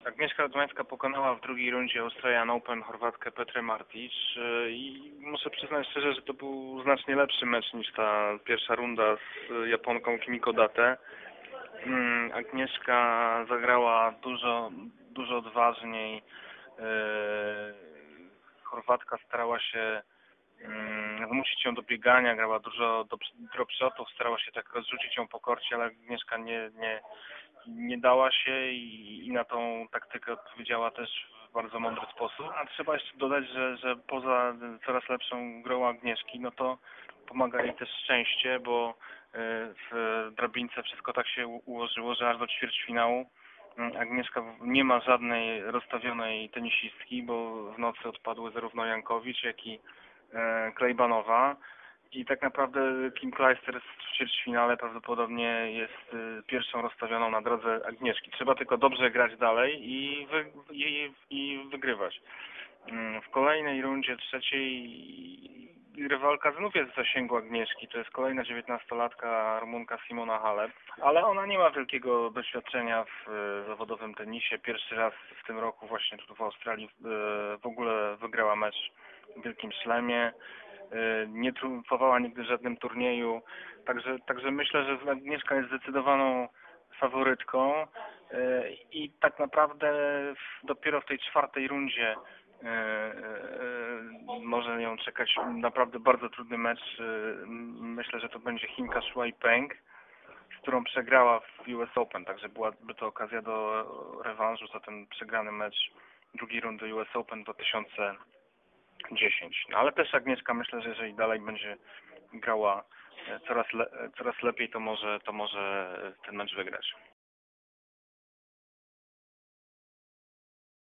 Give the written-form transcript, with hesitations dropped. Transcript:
Agnieszka Radwańska pokonała w drugiej rundzie Australian Open Chorwatkę Petrę Martic i muszę przyznać szczerze, że to był znacznie lepszy mecz niż ta pierwsza runda z Japonką Kimiko Date. Agnieszka zagrała dużo odważniej. Chorwatka starała się zmusić ją do biegania, grała dużo drop shotów, starała się tak rozrzucić ją po korcie, ale Agnieszka nie dała się i na tą taktykę odpowiedziała też w bardzo mądry sposób. A trzeba jeszcze dodać, że poza coraz lepszą grą Agnieszki, no to pomaga jej też szczęście, bo w drabince wszystko tak się ułożyło, że aż do ćwierćfinału Agnieszka nie ma żadnej rozstawionej tenisistki, bo w nocy odpadły zarówno Jankowicz, jak i Klejbanowa. I tak naprawdę Kim Clijsters w ćwierćfinale prawdopodobnie jest pierwszą rozstawioną na drodze Agnieszki. Trzeba tylko dobrze grać dalej i wygrywać. W kolejnej rundzie trzeciej rywalka znów jest w zasięgu Agnieszki. To jest kolejna 19-latka Rumunka Simona Halep, ale ona nie ma wielkiego doświadczenia w zawodowym tenisie. Pierwszy raz w tym roku właśnie tu w Australii w ogóle wygrała mecz w Wielkim Szlemie. Nie triumfowała nigdy w żadnym turnieju, także myślę, że Agnieszka jest zdecydowaną faworytką i tak naprawdę dopiero w tej czwartej rundzie może ją czekać naprawdę bardzo trudny mecz. Myślę, że to będzie Chinka Shuai Peng, z którą przegrała w US Open, także byłaby to okazja do rewanżu za ten przegrany mecz drugiej rundy US Open 2010. No, ale też Agnieszka, myślę, że jeżeli dalej będzie grała coraz lepiej, to może ten mecz wygrać.